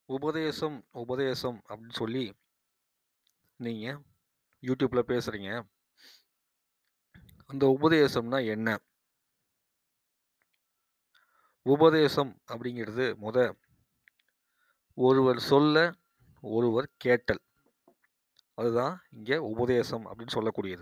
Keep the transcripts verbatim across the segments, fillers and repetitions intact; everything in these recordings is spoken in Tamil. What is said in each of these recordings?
உபதேசம், உபதேசம் அப்படின்னு சொல்லி நீங்க யூடியூப்ல பேசுறீங்க. அந்த உபதேசம்னா என்ன? உபதேசம் அப்படிங்கிறது முத ஒருவர் சொல்ல ஒருவர் கேட்டல். அதுதான் இங்க உபதேசம் அப்படின்னு சொல்லக்கூடியது.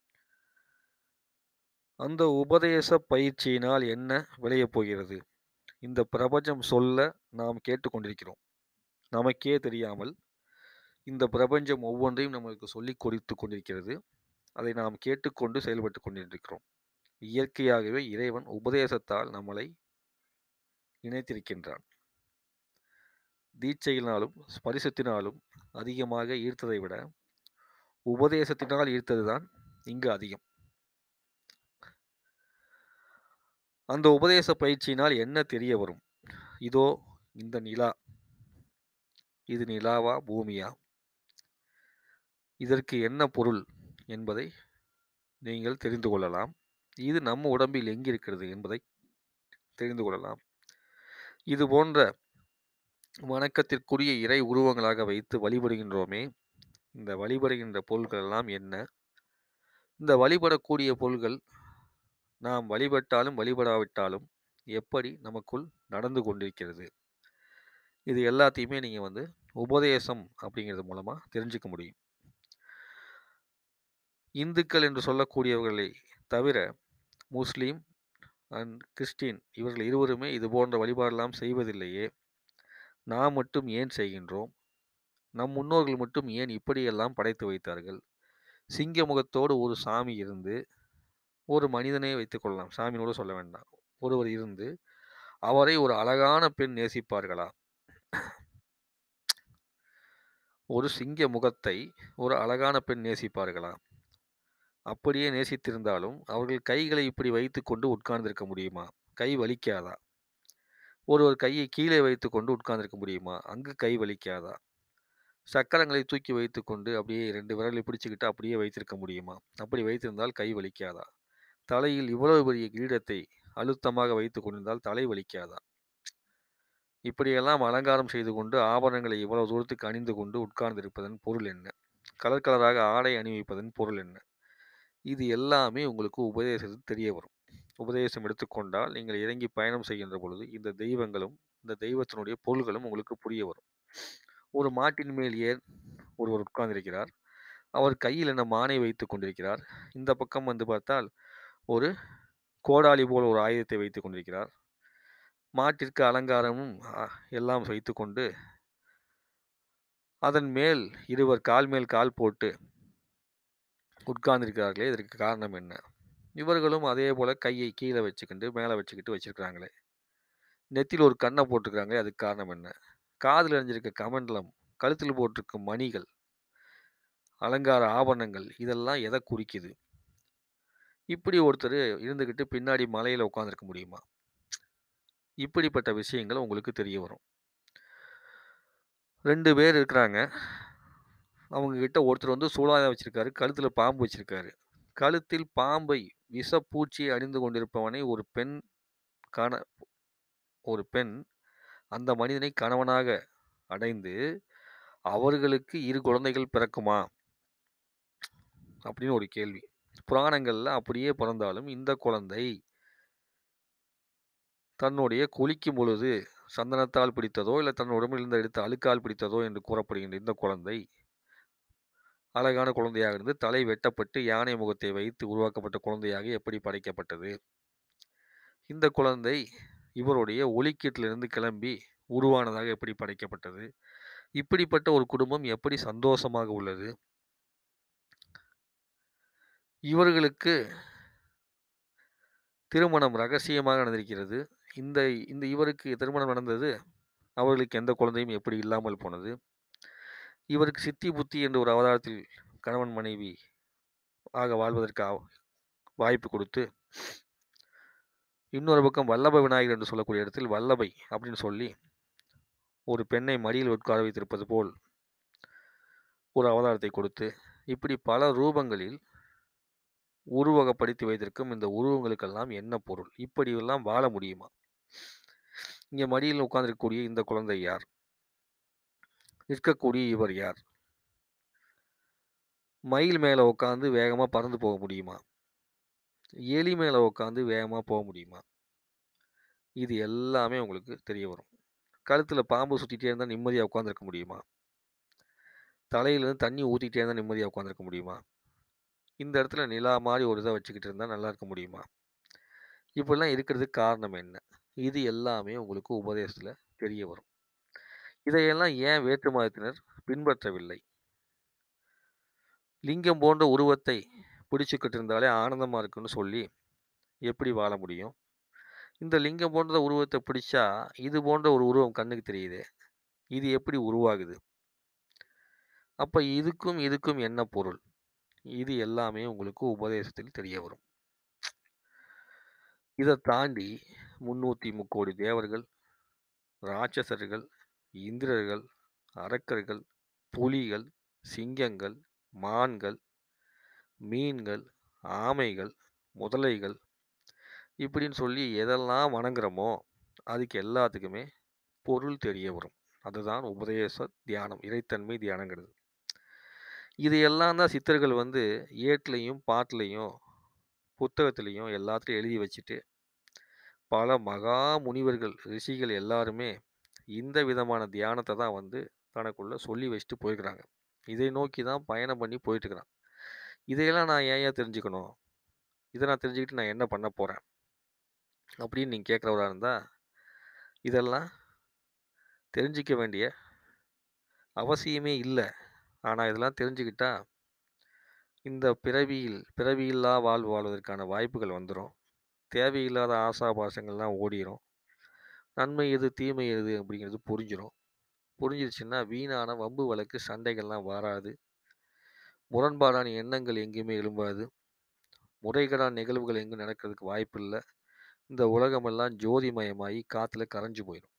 அந்த உபதேச பயிற்சியினால் என்ன விளையப் போகிறது? இந்த பிரபஞ்சம் சொல்ல நாம் கேட்டுக்கொண்டிருக்கிறோம். நமக்கே தெரியாமல் இந்த பிரபஞ்சம் ஒவ்வொன்றையும் நமக்கு சொல்லிக் கொடுத்துக் கொண்டிருக்கிறது. அதை நாம் கேட்டுக்கொண்டு செயல்பட்டுக் கொண்டிருக்கிறோம். இயற்கையாகவே இறைவன் உபதேசத்தால் நம்மளை இணைத்திருக்கின்றான். தீட்சையினாலும் ஸ்பரிசத்தினாலும் அதிகமாக ஈர்த்ததை விட உபதேசத்தினால் ஈர்த்ததுதான் இங்கு அதிகம். அந்த உபதேச பயிற்சியினால் என்ன தெரிய வரும்? இதோ இந்த நிலா, இது நிலாவா பூமியா, இதற்கு என்ன பொருள் என்பதை நீங்கள் தெரிந்து கொள்ளலாம். இது நம்ம உடம்பில் எங்கிருக்கிறது என்பதை தெரிந்து கொள்ளலாம். இது போன்ற வணக்கத்திற்குரிய இறை உருவங்களாக வைத்து வழிபடுகின்றோமே, இந்த வழிபடுகின்ற பொருள்கள் எல்லாம் என்ன? இந்த வழிபடக்கூடிய பொருள்கள் நாம் வழிபட்டாலும் வழிபடாவிட்டாலும் எப்படி நமக்குள் நடந்து கொண்டிருக்கிறது? இது எல்லாத்தையுமே நீங்கள் வந்து உபதேசம் அப்படிங்கிறது மூலமாக தெரிஞ்சுக்க முடியும். இந்துக்கள் என்று சொல்லக்கூடியவர்களை தவிர முஸ்லீம் அண்ட் கிறிஸ்டின் இவர்கள் இருவருமே இது போன்ற வழிபாடெல்லாம் செய்வதில்லையே. நாம் மட்டும் ஏன் செய்கின்றோம்? நம் முன்னோர்கள் மட்டும் ஏன் இப்படியெல்லாம் படைத்து வைத்தார்கள்? சிங்க முகத்தோடு ஒரு சாமி இருந்து, ஒரு மனிதனை வைத்துக் கொள்ளலாம், சாமியோடு சொல்ல வேண்டாம், ஒருவர் இருந்து அவரை ஒரு அழகான பெண் நேசிப்பார்களா? ஒரு சிங்க முகத்தை ஒரு அழகான பெண் நேசிப்பார்களா? அப்படியே நேசித்திருந்தாலும் அவர்கள் கைகளை இப்படி வைத்துக்கொண்டு உட்கார்ந்திருக்க முடியுமா? கை வலிக்காதா? ஒருவர் கையை கீழே வைத்துக்கொண்டு உட்கார்ந்திருக்க முடியுமா? அங்கு கை வலிக்காதா? சக்கரங்களை தூக்கி வைத்துக்கொண்டு அப்படியே ரெண்டு விரலை பிடிச்சுக்கிட்டு அப்படியே வைத்திருக்க முடியுமா? அப்படி வைத்திருந்தால் கை வலிக்காதா? தலையில் இவ்வளவு பெரிய கிரீடத்தை அழுத்தமாக வைத்துக் கொண்டிருந்தால் தலை வலிக்காதா? இப்படியெல்லாம் அலங்காரம் செய்து கொண்டு ஆபரணங்களை இவ்வளவு தூரத்துக்கு அணிந்து கொண்டு உட்கார்ந்திருப்பதன் பொருள் என்ன? கலர் கலராக ஆடை அணிவிப்பதன் பொருள் என்ன? இது எல்லாமே உங்களுக்கு உபதேசத்தில் தெரிய வரும். உபதேசம் எடுத்துக்கொண்டால் நீங்கள் இறங்கி பயணம் செய்கின்ற பொழுது இந்த தெய்வங்களும் இந்த தெய்வத்தினுடைய பொருள்களும் உங்களுக்கு புரிய வரும். ஒரு மாட்டின் மேல் ஏன் ஒருவர் உட்கார்ந்திருக்கிறார். அவர் கையில் என்ன மானை வைத்துக் கொண்டிருக்கிறார். இந்த பக்கம் வந்து பார்த்தால் ஒரு கோடாலி போல் ஒரு ஆயுதத்தை வைத்துக் கொண்டிருக்கிறார். மாட்டிற்கு அலங்காரமும் எல்லாம் வைத்துக்கொண்டு அதன் மேல் இருவர் கால் மேல் கால் போட்டு உட்கார்ந்திருக்கிறார்களே, இதற்கு காரணம் என்ன? இவர்களும் அதே போல கையை கீழே வச்சுக்கிட்டு மேலே வச்சுக்கிட்டு வச்சிருக்கிறாங்களே, நெத்தியில் ஒரு கண்ணை போட்டிருக்கிறாங்களே, அதுக்கு காரணம் என்ன? காதில் அணிஞ்சிருக்க கமண்டலம், கழுத்தில் போட்டிருக்கும் மணிகள், அலங்கார ஆபரணங்கள் இதெல்லாம் எதை குறிக்குது? இப்படி ஒருத்தர் இருந்துக்கிட்டு பின்னாடி மலையில் உட்காந்துருக்க முடியுமா? இப்படிப்பட்ட விஷயங்கள் உங்களுக்கு தெரிய வரும். ரெண்டு பேர் இருக்கிறாங்க. அவங்க கிட்ட ஒருத்தர் வந்து சூலாயுதம் வச்சிருக்காரு, கழுத்தில் பாம்பு வச்சிருக்காரு. கழுத்தில் பாம்பை விஷப்பூச்சி அணிந்து கொண்டிருப்பவனை ஒரு பெண் காண ஒரு பெண் அந்த மனிதனை கணவனாக அடைந்து அவர்களுக்கு இரு குழந்தைகள் பிறக்குமா அப்படின்னு ஒரு கேள்வி. புராணங்கள்ல அப்படியே பிறந்தாலும் இந்த குழந்தை தன்னுடைய குளிக்கும் பொழுது சந்தனத்தால் பிடித்ததோ இல்லை தன் உடம்பிலிருந்து எடுத்த அழுக்கால் பிடித்ததோ என்று கூறப்படுகின்ற இந்த குழந்தை அழகான குழந்தையாக இருந்து தலை வெட்டப்பட்டு யானை முகத்தை வைத்து உருவாக்கப்பட்ட குழந்தையாக எப்படி படைக்கப்பட்டது? இந்த குழந்தை இவருடைய ஒலிக்கீட்டிலிருந்து கிளம்பி உருவானதாக எப்படி படைக்கப்பட்டது? இப்படிப்பட்ட ஒரு குடும்பம் எப்படி சந்தோஷமாக உள்ளது? இவர்களுக்கு திருமணம் ரகசியமாக நடந்திருக்கிறது. இந்த இந்த இவருக்கு திருமணம் நடந்தது, அவர்களுக்கு எந்த குழந்தையும் எப்படி இல்லாமல் போனது? இவருக்கு சித்தி புத்தி என்ற ஒரு அவதாரத்தில் கணவன் மனைவி ஆக வாழ்வதற்கு வாய்ப்பு கொடுத்து, இன்னொரு பக்கம் வல்லப விநாயகர் என்று சொல்லக்கூடிய இடத்தில் வல்லபை அப்படின்னு சொல்லி ஒரு பெண்ணை மடியில் உட்கார வைத்திருப்பது போல் ஒரு அவதாரத்தை கொடுத்து, இப்படி பல ரூபங்களில் உருவகப்படுத்தி வைத்திருக்கும் இந்த உருவங்களுக்கெல்லாம் என்ன பொருள்? இப்படியெல்லாம் வாழ முடியுமா? இங்கே மடியில் உட்கார்ந்திருக்கக்கூடிய இந்த குழந்தை யார்? நிற்கக்கூடிய இவர் யார்? மயில் மேல உட்காந்து வேகமா பறந்து போக முடியுமா? எலி மேல உட்காந்து வேகமா போ முடியுமா? இது எல்லாமே உங்களுக்கு தெரிய வரும். கழுத்துல பாம்பு சுத்திட்டே இருந்தா நிம்மதியா உட்கார்ந்திருக்க முடியுமா? தலையிலேருந்து தண்ணி ஊத்திட்டே இருந்தா நிம்மதியா உட்கார்ந்திருக்க முடியுமா? இந்த இடத்துல நிலா மாரி ஒரு இத வச்சுக்கிட்டு இருந்தா நல்லா இருக்க முடியுமா? இப்படிலாம் இருக்கிறதுக்கு காரணம் என்ன? இது எல்லாமே உங்களுக்கு உபதேசத்துல தெரிய வரும். இதையெல்லாம் ஏன் வேற்று மதத்தினர் பின்பற்றவில்லை? லிங்கம் போன்ற உருவத்தை பிடிச்சுக்கிட்டு இருந்தாலே ஆனந்தமா இருக்குன்னு சொல்லி எப்படி வாழ முடியும்? இந்த லிங்கம் போன்ற உருவத்த பிடிச்சா, இது போன்ற ஒரு உருவம் கண்ணுக்கு தெரியுதே! இது எப்படி உருவாகுது? அப்ப இதுக்கும், இதுக்கும் என்ன பொருள்? இது எல்லாமே உங்களுக்கு உபதேசத்தில் தெரிய வரும். இத தாண்டி முன்னூற்று முக்கோடி தேவர்கள், ராட்சசர்கள், இந்திரர்கள், அரக்கர்கள், புலிகள், சிங்கங்கள், மான்கள், மீன்கள், ஆமைகள், முதலைகள் இப்படின்னு சொல்லி எதெல்லாம் வணங்குறோமோ, அதுக்கு எல்லாத்துக்குமே பொருள் தெரிய வரும். அதுதான் உபதேச தியானம். இறைத்தன்மை தியானங்கிறது. இது எல்லாம் தான் சித்தர்கள் வந்து ஏட்லயும், பாட்டுலயும், புத்தகத்திலயும் எல்லாத்துலயும் எழுதி வச்சுட்டு, பல மகா முனிவர்கள், ரிஷிகள் எல்லாருமே இந்த விதமான தியானத்த தான் வந்து தனக்குள்ள சொல்லி வச்சுட்டு போயிருக்கிறாங்க. இதை நோக்கி தான் பயணம் பண்ணி போயிட்டுருக்கிறான். இதையெல்லாம் நான் ஏன்யா தெரிஞ்சுக்கணும்? இத நான் தெரிஞ்சுக்கிட்டு நான் என்ன பண்ண போறேன்? அப்படின்னு நீங்க கேட்கிறவரா இருந்தா, இதெல்லாம் தெரிஞ்சுக்க வேண்டிய அவசியமே இல்ல. ஆனா இதெல்லாம் தெரிஞ்சுக்கிட்டா, இந்த பிறவியில் பிறவியில்லா வாழ்வு வாழ்வதற்கான வாய்ப்புகள் வந்துரும். தேவையில்லாத ஆசாபாசங்கள்லாம் ஓடிரும். நன்மை எது, தீமை எது அப்படிங்கிறது புரிஞ்சிரும். புரிஞ்சிருச்சுன்னா வீணான வம்பு வழக்கு சண்டைகள்லாம் வராது. முரண்பாடான எண்ணங்கள் எங்கேயுமே எழும்பாது. முறைகேடான நிகழ்வுகள் எங்கும் நடக்கிறதுக்கு வாய்ப்பில்ல. இந்த உலகமெல்லாம் ஜோதிமயமாயி காத்துல கரைஞ்சு போயிரும்.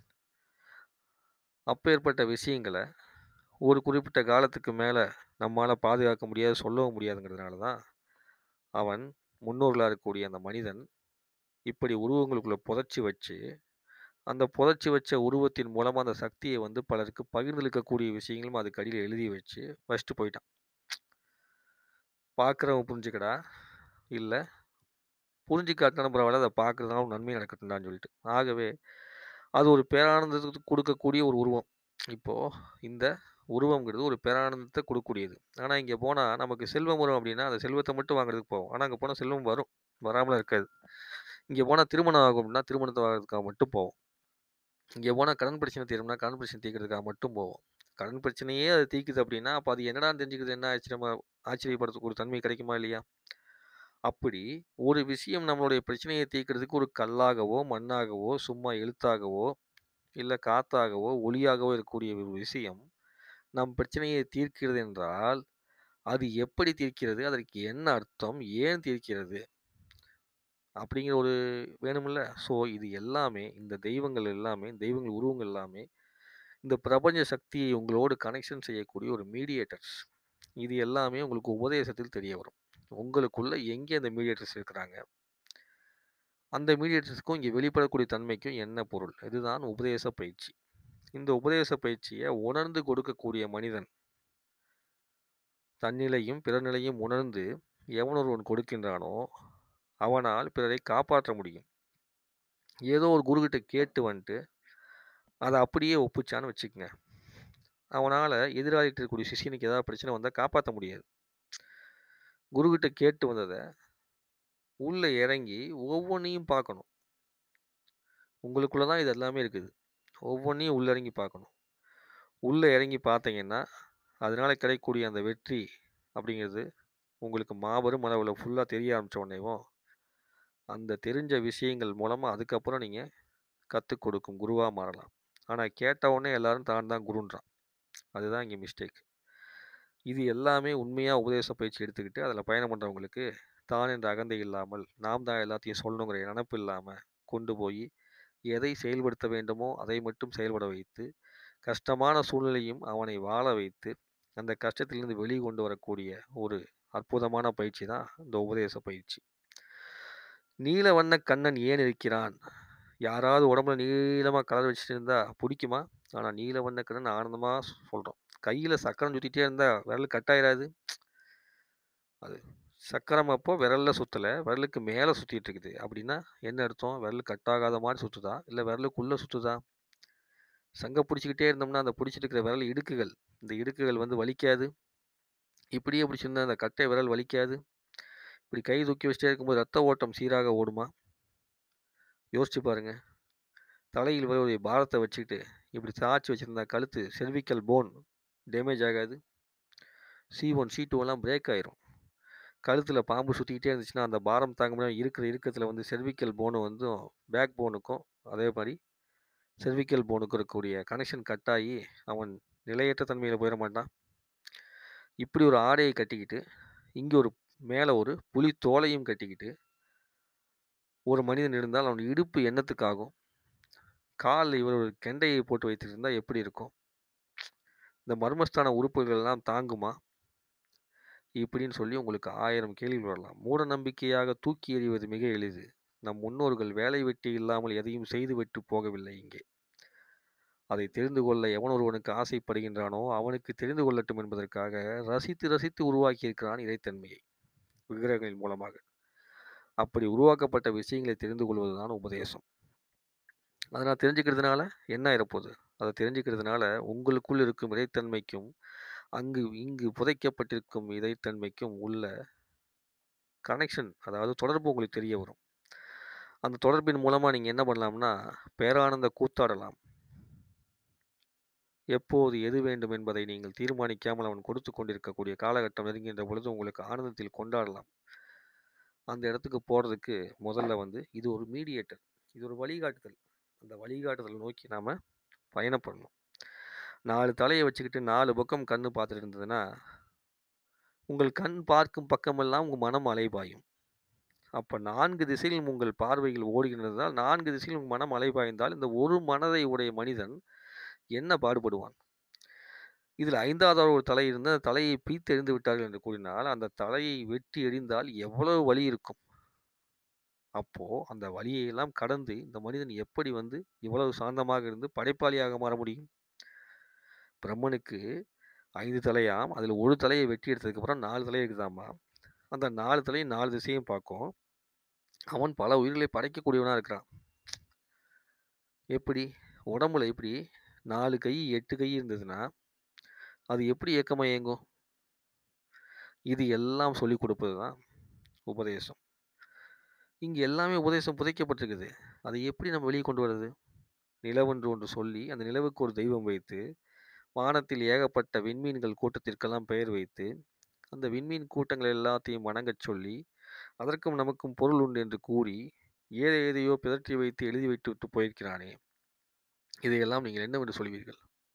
அப்பேற்பட்ட விஷயங்கள ஒரு குறிப்பிட்ட காலத்துக்கு மேல நம்மால பாதுகாக்க முடியாது, சொல்லவும் முடியாதுங்கிறதுனால தான், அவன் முன்னோர்களா இருக்கக்கூடிய அந்த மனிதன் இப்படி உருவங்களுக்குள்ள புதைச்சு வச்சு, அந்த புதைச்சு வச்ச உருவத்தின் மூலமா அந்த சக்திய வந்து பலருக்கு பகிர்ந்தளிக்கக்கூடிய விஷயங்களும் அதுக்கு அடியில எழுதி வச்சு வச்சுட்டு போயிட்டான். பார்க்கிறவன் புரிஞ்சுக்கடா, இல்ல புரிஞ்சுக்காட்டினாலும் பரவால்ல, அத பார்க்கிறதுனால ஒரு நன்மை நடக்கட்டும்டான்னு சொல்லிட்டு. ஆகவே அது ஒரு பேரானந்தத்துக்கு குடுக்கக்கூடிய ஒரு உருவம். இப்போ இந்த உருவம்ங்கிறது ஒரு பேரானந்தத்த குடுக்கக்கூடியது. ஆனா இங்க போனா நமக்கு செல்வம் வரும் அப்டின்னா, அந்த செல்வத்த மட்டும் வாங்குறதுக்கு போவோம். ஆனா அங்க போனா செல்வம் வரும். வராமலாம் இருக்காது. இங்க போனா திருமணம் ஆகும் அப்டின்னா, திருமணத்த வாங்குறதுக்காக மட்டும் போவோம். இங்க போனா கடன் பிரச்சனை தீரும்னா, கடன் பிரச்சனை தீர்க்கிறதுக்காக மட்டும் போவோம். கடன் பிரச்சனையே அது தீர்க்குது அப்டின்னா, அப்ப அது என்னடான்னு தெரிஞ்சுக்கிறது என்ன ஆச்சரியமா ஆச்சரியப்படக்கூடிய தன்மை கிடைக்குமா இல்லையா? அப்படி ஒரு விஷயம் நம்மளுடைய பிரச்சனைய தீர்க்கிறதுக்கு ஒரு கல்லாகவோ, மண்ணாகவோ, சும்மா எழுத்தாகவோ, இல்ல காத்தாகவோ, ஒளியாகவோ இருக்கக்கூடிய ஒரு விஷயம், நம் பிரச்சனையை தீர்க்கிறது என்றால், அது எப்படி தீர்க்கிறது? அதற்கு என்ன அர்த்தம்? ஏன் தீர்க்கிறது? அப்படிங்கிற ஒரு வேணும்ல. ஸோ இது எல்லாமே இந்த தெய்வங்கள் எல்லாமே, தெய்வங்கள் உருவங்கள் எல்லாமே, இந்த பிரபஞ்ச சக்தியை உங்களோடு கனெக்ஷன் செய்யக்கூடிய ஒரு மீடியேட்டர்ஸ். இது எல்லாமே உங்களுக்கு உபதேசத்தில் தெரிய வரும். உங்களுக்குள்ள எங்கே அந்த மீடியேட்டர்ஸ் இருக்கிறாங்க? அந்த மீடியேட்டர்ஸ்க்கும் இங்கே வெளிப்படக்கூடிய தன்மைக்கும் என்ன பொருள்? இதுதான் உபதேச பயிற்சி. இந்த உபதேச பயிற்சிய உணர்ந்து கொடுக்கக்கூடிய மனிதன், தன்னிலையும் பிறர்நிலையும் உணர்ந்து எவனொருவன் கொடுக்கின்றானோ, அவனால் பிறரை காப்பாற்ற முடியும். ஏதோ ஒரு குருகிட்ட கேட்டு வந்துட்டு, அத அப்படியே ஒப்பிச்சான்னு வச்சுக்கங்க. அவனால எதிராளிட்ட இருக்கக்கூடிய சிஷ்யனுக்கு ஏதாவது பிரச்சனை வந்தா காப்பாத்த முடியாது. குருகிட்ட கேட்டு வந்தத, உள்ள இறங்கி ஒவ்வொன்னையும் பார்க்கணும். உங்களுக்குள்ள தான் இது எல்லாமே இருக்குது. ஒவ்வொன்னையும் உள்ள இறங்கி பார்க்கணும். உள்ள இறங்கி பார்த்தீங்கன்னா, அதனால கிடைக்கக்கூடிய அந்த வெற்றி அப்படிங்கிறது உங்களுக்கு மாபெரும் அளவுல ஃபுல்லா தெரிய ஆரம்பிச்ச உடனேவும், அந்த தெரிஞ்ச விஷயங்கள் மூலமா அதுக்கப்புறம் நீங்க கத்துக் கொடுக்கும் குருவா மாறலாம். ஆனா கேட்ட உடனே எல்லாரும் தான் தான் குருன்றான். அதுதான் இங்க மிஸ்டேக். இது எல்லாமே உண்மையா உபதேச பயிற்சி எடுத்துக்கிட்டு அதில பயணம் பண்றவங்களுக்கு, தான் என்ற அகந்தை இல்லாமல், நாம் தான் எல்லாத்தையும் சொல்லணுங்கிற நெனப்பு இல்லாம கொண்டு போயி, எதை செயல்படுத்த வேண்டுமோ அதை மட்டும் செயல்பட வைத்து, கஷ்டமான சூழ்நிலையும் அவனை வாழ வைத்து, அந்த கஷ்டத்திலிருந்து வெளி கொண்டு வரக்கூடிய ஒரு அற்புதமான பயிற்சி தான் இந்த உபதேச பயிற்சி. நீல வண்ண கண்ணன் ஏன் இருக்கிறான்? யாராவது உடம்புல நீளமா கலர் வச்சுட்டு இருந்தா புடிக்குமா? ஆனா நீல வண்ண கண்ணுன்னு ஆனந்தமா சொல்றோம். கையில சக்கரம் சுத்திட்டே இருந்தா விரல் கட் ஆயிராது? அது சக்கரம் அப்போ விரல்ல சுத்தல, விரலுக்கு மேல சுத்திட்டு இருக்குது. அப்படின்னா என்ன அர்த்தம்? விரல் கட் ஆகாத மாரி சுத்துதா? இல்ல விரலுக்குள்ள சுத்துதா? சங்க புடிச்சுக்கிட்டே இருந்தோம்னா, அந்த புடிச்சிட்டு இருக்கிற விரல் இடுக்குகள், இந்த இடுக்குகள் வந்து வலிக்காது? இப்படியே பிடிச்சிருந்தா அந்த கட்டை விரல் வலிக்காது? இப்படி கை தூக்கி வச்சுட்டே இருக்கும்போது ரத்த ஓட்டம் சீராக ஓடுமா? யோசிச்சு பாருங்க. தலையில் இவ்வளவு பாரத்த வச்சுக்கிட்டு, இப்படி சாய்ச்சு வச்சிருந்தா கழுத்து செர்விக்கல் போன் டேமேஜ் ஆகாது? சி ஒன், சி டூ எல்லாம் பிரேக் ஆயிரும். கழுத்துல பாம்பு சுத்திக்கிட்டே இருந்துச்சுன்னா, அந்த பாரம் தாங்க முடியாம இருக்கிற இறுக்கத்துல வந்து செர்விக்கல் போன் வந்து பேக் போனுக்கும் அதே மாரி செர்விக்கல் போனுக்கும் இருக்கக்கூடிய கனெக்ஷன் கட் ஆகி அவன் நிலையற்ற தன்மையில போயிட மாட்டான்? இப்படி ஒரு ஆடையை கட்டிக்கிட்டு, இங்க ஒரு மேல ஒரு புலி தோலையும் கட்டிக்கிட்டு, ஒரு மனிதன் இருந்தால் அவன் இடுப்பு என்னத்துக்கு ஆகும்? கால்ல இவர் ஒரு கெண்டையை போட்டு வைத்திருந்தா எப்படி இருக்கும்? இந்த மர்மஸ்தான உறுப்புகள் எல்லாம் தாங்குமா? இப்படின்னு சொல்லி உங்களுக்கு ஆயிரம் கேள்விகள் வரலாம். மூட நம்பிக்கையாக தூக்கி எறிவது மிக எளிது. நம் முன்னோர்கள் வேலை வெட்டி இல்லாமல் எதையும் செய்துவிட்டு போகவில்லை இங்கே. அதை தெரிந்து கொள்ள எவன் ஒருவனுக்கு ஆசைப்படுகின்றானோ அவனுக்கு தெரிந்து கொள்ளட்டும் என்பதற்காக ரசித்து ரசித்து உருவாக்கியிருக்கிறான் இறைத்தன்மையை விக்கிரகங்களின் மூலமாக. அப்படி உருவாக்கப்பட்ட விஷயங்களை தெரிந்து கொள்வதுதான் உபதேசம். அதை நான் தெரிஞ்சுக்கிறதுனால என்ன ஆயிரப்போகுது? அதை தெரிஞ்சுக்கிறதுனால உங்களுக்குள் இருக்கும் இறைத்தன்மைக்கும் அங்கு இங்கு புதைக்கப்பட்டிருக்கும் இறைத்தன்மைக்கும் உள்ள கனெக்ஷன், அதாவது தொடர்பு உங்களுக்கு தெரிய வரும். அந்த தொடர்பின் மூலமா நீங்க என்ன பண்ணலாம்னா, பேரானந்த கூத்தாடலாம். எப்போது எது வேண்டும் என்பதை நீங்கள் தீர்மானிக்காமல் அவன் கொடுத்து கொண்டிருக்கக்கூடிய காலகட்டம் நெருங்குகின்ற பொழுது உங்களுக்கு ஆனந்தத்தில் கொண்டாடலாம். அந்த இடத்துக்கு போறதுக்கு முதல்ல வந்து இது ஒரு மீடியேட்டர். இது ஒரு வழிகாட்டுதல். அந்த வழிகாட்டுதலை நோக்கி நாம பயணப்படணும். நாலு தலைய வச்சுக்கிட்டு நாலு பக்கம் கண்ணு பார்த்துட்டு இருந்ததுன்னா, உங்கள் கண் பார்க்கும் பக்கமெல்லாம் உங்க மனம் அலைபாயும். அப்ப நான்கு திசையிலும் உங்கள் பார்வைகள் ஓடுகின்றதால், நான்கு திசையிலும் உங்கள் மனம் அலைபாய்ந்தால், இந்த ஒரு மனதை உடைய மனிதன் என்ன பாடுபடுவான்? இதில் ஐந்தாவதாக ஒரு தலை இருந்து அந்த தலையை பிய்த்து எறிந்து விட்டார்கள் என்று கூறினால், அந்த தலையை வெட்டி எறிந்தால் எவ்வளவு வலி இருக்கும்? அப்போ அந்த வலியையெல்லாம் கடந்து இந்த மனிதன் எப்படி வந்து இவ்வளவு சாந்தமாக இருந்து படைப்பாளியாக மாற முடியும்? பிரம்மனுக்கு ஐந்து தலையாம். அதில ஒரு தலையை வெட்டி எடுத்ததுக்கப்புறம் நாலு தலை இருக்குதாமா. அந்த நாலு தலையும் நாலு திசையும் பார்க்கும். அவன் பல உயிர்களை படைக்கக்கூடியவனா இருக்கிறான். எப்படி? உடம்புல எப்படி நாலு கை, எட்டு கை இருந்ததுன்னா, அது எப்படி இயக்கமா இயங்கும்? இது எல்லாம் சொல்லிக் கொடுப்பது தான் உபதேசம். இங்க எல்லாமே உபதேசம் புதைக்கப்பட்டிருக்குது. அதை எப்படி நம்ம வெளிய கொண்டு வரது? நிலவென்று ஒன்று சொல்லி, அந்த நிலவுக்கு ஒரு தெய்வம் வைத்து, வானத்தில் ஏகப்பட்ட விண்மீன்கள் கூட்டத்திற்கெல்லாம் பெயர் வைத்து, அந்த விண்மீன் கூட்டங்கள் எல்லாத்தையும் வணங்கச் சொல்லி, அதற்கும் நமக்கும் பொருள் உண்டு என்று கூறி, ஏதை ஏதையோ பிதற்றி வைத்து எழுதி வைத்து விட்டு போயிருக்கிறானே! இதையெல்லாம் நீங்கள் என்னவென்று சொல்வீர்கள்?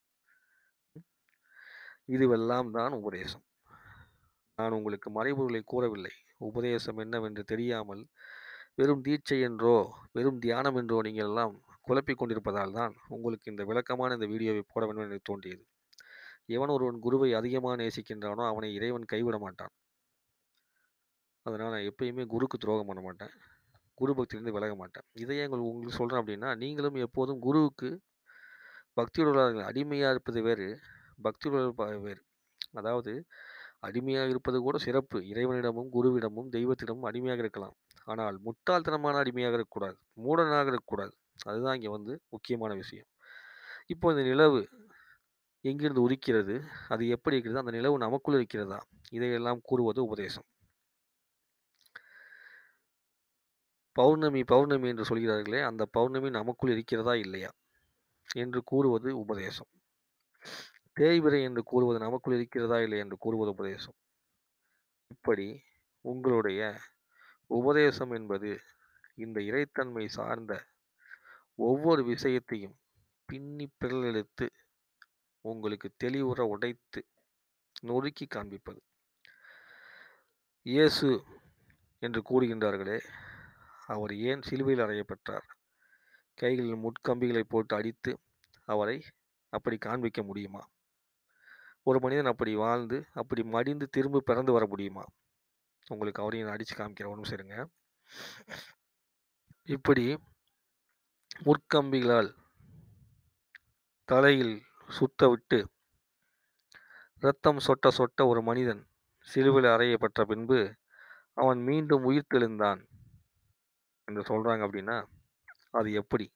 இதுவெல்லாம் தான் உபதேசம். நான் உங்களுக்கு மறைபொருளை கூறவில்லை. உபதேசம் என்னவென்று தெரியாமல், வெறும் தீட்சை என்றோ, வெறும் தியானம் என்றோ நீங்கள் எல்லாம் குழப்பிக் கொண்டிருப்பதால் தான், உங்களுக்கு இந்த விளக்கமான இந்த வீடியோவை போட வேண்டும் என்று தோன்றியது. எவன் ஒருவன் குருவை அதிகமாக நேசிக்கின்றானோ, அவனை இறைவன் கைவிட மாட்டான். அதனால நான் எப்பயுமே குருக்கு துரோகம் பண்ண மாட்டேன். குரு பக்தியிலிருந்து விலக மாட்டேன். இதை ஏன் உங்களுக்கு உங்களுக்கு சொல்றேன் அப்படின்னா, நீங்களும் எப்போதும் குருவுக்கு பக்தியுள்ள அடிமையா இருப்பது வேறு, பக்தியுள்ள ப வேறு. அதாவது அடிமையாக இருப்பது கூட சிறப்பு. இறைவனிடமும், குருவிடமும், தெய்வத்திடமும் அடிமையாக இருக்கலாம். ஆனால் முட்டாள்தனமான அடிமையாக இருக்கக்கூடாது. மூடனாக இருக்கக்கூடாது. அதுதான் இங்க வந்து முக்கியமான விஷயம். இப்போ இந்த நிலவு எங்கிருந்து உதிக்கிறது? அது எப்படி இருக்கிறது? அந்த நிலவு நமக்குள் இருக்கிறதா? இதையெல்லாம் கூறுவது உபதேசம். பௌர்ணமி, பௌர்ணமி என்று சொல்கிறார்களே, அந்த பௌர்ணமி நமக்குள் இருக்கிறதா? இல்லையா? என்று கூறுவது உபதேசம். தேய்பிறை என்று கூறுவது நமக்குள் இருக்கிறதா? இல்லையா? என்று கூறுவது உபதேசம். இப்படி உங்களுடைய உபதேசம் என்பது இந்த இறைத்தன்மை சார்ந்த ஒவ்வொரு விஷயத்தையும் பின்னி பிறலெடுத்து உங்களுக்கு தெளிவுற உடைத்து நொறுக்கி காண்பிப்பது. இயேசு என்று கூறுகின்றார்களே, அவர் ஏன் சிலுவையில் அறையப்பட்டார்? கைகளில் முட்கம்பிகளை போட்டு அடித்து அவரை அப்படி காண்பிக்க முடியுமா? ஒரு மனிதன் அப்படி வாழ்ந்து, அப்படி மடிந்து திரும்ப பிறந்து வர முடியுமா? உங்களுக்கு அவரையும் நான் அடிச்சு காமிக்கிறேன். ஒரு நிமிஷம் இருங்க. இப்படி முட்கம்பிகளால் தலையில் சுத்த விட்டு இரத்தம் சொட்ட சொட்ட ஒரு மனிதன் சிலுவையில் அறையப்பட்ட பின்பு அவன் மீண்டும் உயிர் தெழுந்தான் என்று சொல்றாங்க. அப்படின்னா அது எப்படி?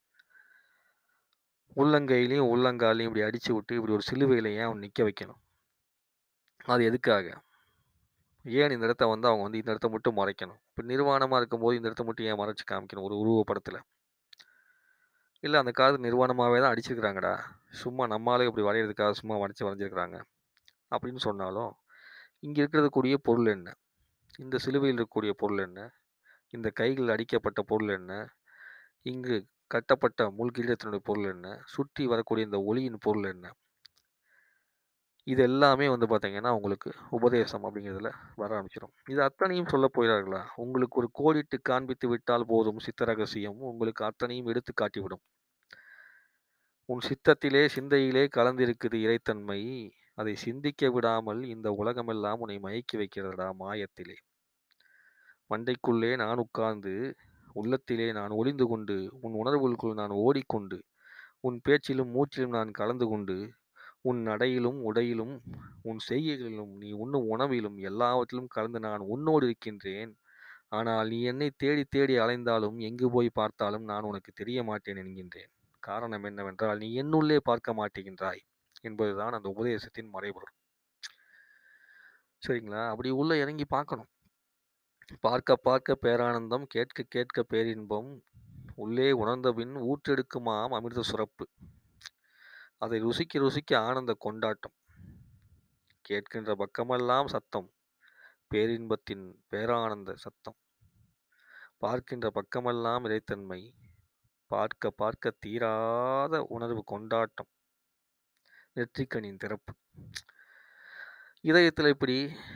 உள்ளங்கையிலையும் உள்ளங்காலையும் இப்படி அடிச்சு விட்டு இப்படி ஒரு சிலுவையில் ஏன் அவன் நிற்க வைக்கணும்? அது எதுக்காக? ஏன் இந்த இடத்த வந்து அவங்க வந்து இந்த இடத்த மட்டும் மறைக்கணும்? இப்போ நிர்வாணமாக இருக்கும்போது இந்த இடத்த மட்டும் ஏன் மறைச்சு காமிக்கணும் ஒரு உருவப்படத்தில்? இல்லை அந்த காலத்து நிர்வாணமாகவே தான் அடிச்சிருக்கிறாங்கடா, சும்மா நம்மளாலே இப்படி வரைகிறதுக்காக சும்மா வரைச்சி வரைஞ்சிருக்கிறாங்க அப்படின்னு சொன்னாலும், இங்கே இருக்கக்கூடிய பொருள் என்ன? இந்த சிலுவையில் இருக்கக்கூடிய பொருள் என்ன? இந்த கைகள் அடிக்கப்பட்ட பொருள் என்ன? இங்கு கட்டப்பட்ட முள் கிரீடத்தினுடைய பொருள் என்ன? சுற்றி வரக்கூடிய இந்த ஒளியின் பொருள் என்ன? இது எல்லாமே வந்து பார்த்தீங்கன்னா உங்களுக்கு உபதேசம் அப்படிங்கிறதுல வர ஆரம்பிச்சிடும். இது அத்தனையும் சொல்ல போகிறார்களா? உங்களுக்கு ஒரு கோடிட்டு காண்பித்து விட்டால் போதும், சித்த ரகசியம் உங்களுக்கு அத்தனையும் எடுத்து காட்டிவிடும். உன் சித்தத்திலே சிந்தையிலே கலந்திருக்குது இறைத்தன்மை, அதை சிந்திக்க விடாமல் இந்த உலகமெல்லாம் உன்னை மயக்கி வைக்கிறதடா மாயத்திலே. மண்டைக்குள்ளே நான் உட்கார்ந்து உள்ளத்திலே நான் ஒளிந்து கொண்டு உன் உணர்வுகளுக்குள் நான் ஓடிக்கொண்டு உன் பேச்சிலும் மூச்சிலும் நான் கலந்து கொண்டு உன் நடையிலும் உடையிலும் உன் செய்கைகளிலும் நீ உண்ணும் உணவிலும் எல்லாவற்றிலும் கலந்து நான் உன்னோடு இருக்கின்றேன். ஆனால் நீ என்னை தேடி தேடி அலைந்தாலும் எங்கு போய் பார்த்தாலும் நான் உனக்கு தெரிய மாட்டேன் என்கின்றேன். காரணம் என்னவென்றால் நீ என்னுள்ளே பார்க்க மாட்டேங்கின்றாய் என்பதுதான் அந்த உபதேசத்தின் மறைபொருள். சரிங்களா? அப்படி உள்ள இறங்கி பார்க்கணும். பார்க்க பார்க்க பேரானந்தம், கேட்க கேட்க பேரின்பம், உள்ளே உணர்ந்தபின் ஊற்றெடுக்குமாம் அமிர்த சுரப்பு. அதை ருசிக்க ருசிக்க ஆனந்த கொண்டாட்டம். கேட்கின்ற பக்கமெல்லாம் சத்தம், பேரின்பத்தின் பேரானந்த சத்தம். பார்க்கின்ற பக்கமெல்லாம் இறைத்தன்மை, பார்க்க பார்க்க தீராத உணர்வு கொண்டாட்டம், நெற்றிக்கனின் திறப்பு. இதயத்தில் இப்படி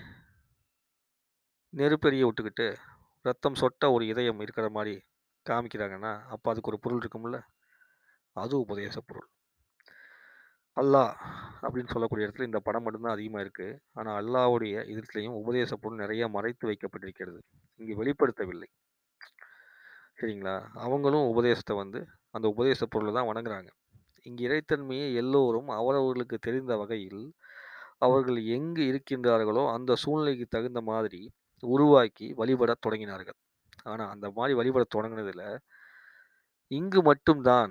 நெருப்பெரிய விட்டுக்கிட்டு ரத்தம் சொட்ட ஒரு இதயம் இருக்கிற மாதிரி காமிக்கிறாங்கன்னா அப்போ அதுக்கு ஒரு பொருள் இருக்கும்ல, அது உபதேச பொருள். அல்லாஹ் அப்படின்னு சொல்லக்கூடிய இடத்துல இந்த படம் மட்டும்தான் அதிகமாக இருக்குது. ஆனால் அல்லாஹ்வுடைய இதுலேயும் உபதேச பொருள் நிறைய மறைத்து வைக்கப்பட்டிருக்கிறது, இங்கே வெளிப்படுத்தவில்லை. சரிங்களா? அவங்களும் உபதேசத்தை வந்து அந்த உபதேச பொருளை தான் வணங்குறாங்க. இங்கே இறைத்தன்மையை எல்லோரும் அவரவர்களுக்கு தெரிந்த வகையில் அவர்கள் எங்கு இருக்கின்றார்களோ அந்த சூழ்நிலைக்கு தகுந்த மாதிரி உருவாக்கி வழிபட தொடங்கினார்கள். ஆனால் அந்த மாதிரி வழிபட தொடங்கினதில் இங்கு மட்டும்தான்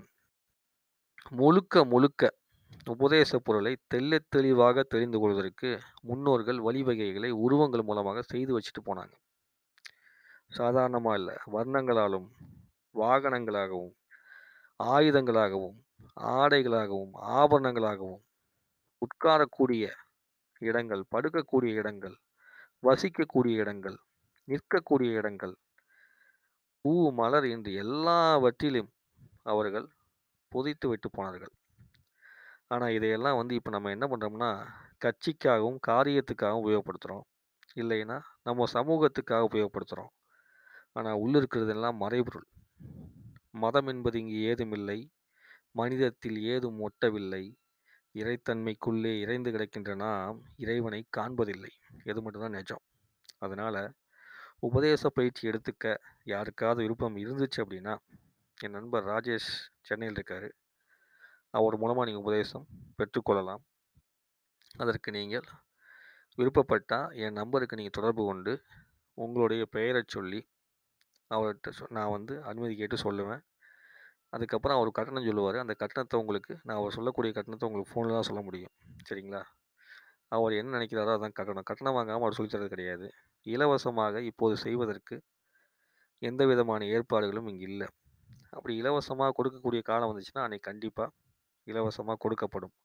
முழுக்க முழுக்க உபதேச பொருளை தெள்ள தெளிவாக தெரிந்து கொள்வதற்கு முன்னோர்கள் வழிவகைகளை உருவங்கள் மூலமாக செய்து வச்சுட்டு போனாங்க. சாதாரணமாக இல்லை, வர்ணங்களாலும் வாகனங்களாகவும் ஆயுதங்களாகவும் ஆடைகளாகவும் ஆபரணங்களாகவும் உட்காரக்கூடிய இடங்கள், படுக்கக்கூடிய இடங்கள், வசிக்கக்கூடிய இடங்கள், நிற்கக்கூடிய இடங்கள், பூ மலர் என்று எல்லாவற்றிலும் அவர்கள் புதைத்து விட்டு போனார்கள். ஆனால் இதையெல்லாம் வந்து இப்போ நம்ம என்ன பண்ணுறோம்னா கட்சிக்காகவும் காரியத்துக்காகவும் உபயோகப்படுத்துகிறோம், இல்லைன்னா நம்ம சமூகத்துக்காக உபயோகப்படுத்துகிறோம். ஆனால் உள்ள இருக்கிறதெல்லாம் மறைபொருள். மதம் என்பது இங்கு ஏதுமில்லை, மனிதத்தில் ஏதும் ஒட்டவில்லை. இறைத்தன்மைக்குள்ளே இறைந்து கிடக்கின்ற நாம் இறைவனை காண்பதில்லை. எது மட்டும்தான் நிஜம். அதனால் உபதேச பயிற்சி எடுத்துக்க யாருக்காவது விருப்பம் இருந்துச்சு அப்படின்னா, என் நண்பர் ராஜேஷ் சென்னையில் இருக்கார், அவர் மூலமாக நீங்கள் உபதேசம் பெற்றுக்கொள்ளலாம். அதற்கு நீங்கள் விருப்பப்பட்டால் என் நம்பருக்கு நீங்கள் தொடர்பு கொண்டு உங்களுடைய பெயரை சொல்லி அவர்கிட்ட சொ நான் வந்து அனுமதி கேட்டு சொல்லுவேன். அதுக்கப்புறம் அவர் கட்டணம் சொல்லுவார். அந்த கட்டணத்தை உங்களுக்கு நான் அவர் சொல்லக்கூடிய கட்டணத்தை உங்களுக்கு ஃபோனில் தான் சொல்ல முடியும். சரிங்களா? அவர் என்ன நினைக்கிறாரோ அதான் கட்டணம். கட்டணம் வாங்காமல் அவர் சொல்லித்தரது கிடையாது. இலவசமாக இப்போது செய்வதற்கு எந்த விதமான ஏற்பாடுகளும் இங்கே இல்லை. அப்படி இலவசமாக கொடுக்கக்கூடிய காலம் வந்துச்சுன்னா அன்றைக்கி கண்டிப்பாக இலவசமாக கொடுக்கப்படும்.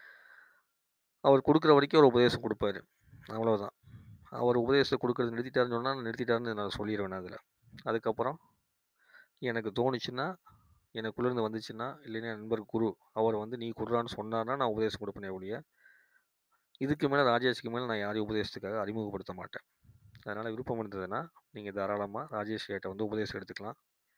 அவர் கொடுக்குற வரைக்கும் ஒரு உபதேசம் கொடுப்பாரு, அவ்வளோதான். அவர் உபதேசம் கொடுக்குறது நிறுத்திட்டாருன்னு சொன்னால் நிறுத்திட்டாருன்னு நான் சொல்லிடுவேன். அதில் அதுக்கப்புறம் எனக்கு தோணுச்சுன்னா, எனக்குள்ளேருந்து வந்துச்சுன்னா, இல்லைன்னா என் நண்பர் குரு அவர் வந்து நீ குர்றான்னு சொன்னார்னா நான் உபதேசம் கொடுப்பேனே ஒழிய, இதுக்கு மேலே ராஜேஷ்க்கு மேலே நான் யாரையும் உபதேசத்துக்காக அறிமுகப்படுத்த மாட்டேன். அதனால் விருப்பம் இருந்ததுன்னா நீங்கள் தாராளமாக ராஜேஷ் கிட்ட வந்து உபதேசம் எடுத்துக்கலாம்.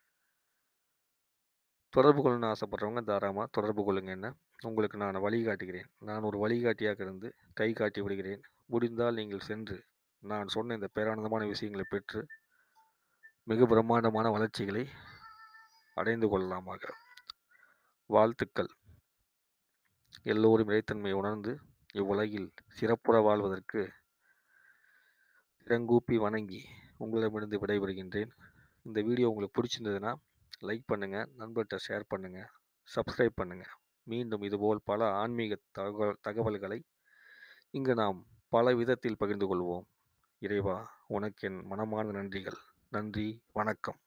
தொடர்பு கொள்ளணும்னு ஆசைப்படுறவங்க தாராளமாக தொடர்பு கொள்ளுங்க. என்ன உங்களுக்கு நான் வழிகாட்டுகிறேன். நான் ஒரு வழிகாட்டியாக இருந்து கை காட்டி விடுகிறேன். முடிந்தால் நீங்கள் சென்று நான் சொன்ன இந்த பேரானந்தமான விஷயங்களை பெற்று மிக பிரம்மாண்டமான வளர்ச்சிகளை அடைந்து கொள்ளலாமாக. வாழ்த்துக்கள். எல்லோரும் இறைத்தன்மையை உணர்ந்து இவ்வுலகில் சிறப்புற வாழ்வதற்கு சிரங்கூப்பி வணங்கி உங்களிடமிருந்து விடைபெறுகின்றேன். இந்த வீடியோ உங்களுக்கு பிடிச்சிருந்ததுன்னா லைக் பண்ணுங்கள், நண்பர்கிட்ட ஷேர் பண்ணுங்கள், சப்ஸ்கிரைப் பண்ணுங்கள். மீண்டும் இதுபோல் பல ஆன்மீக தகவல் தகவல்களை இங்கு நாம் பல விதத்தில் பகிர்ந்து கொள்வோம். இறைவா, உனக்கு என் மனமார்ந்த நன்றிகள். நன்றி, வணக்கம்.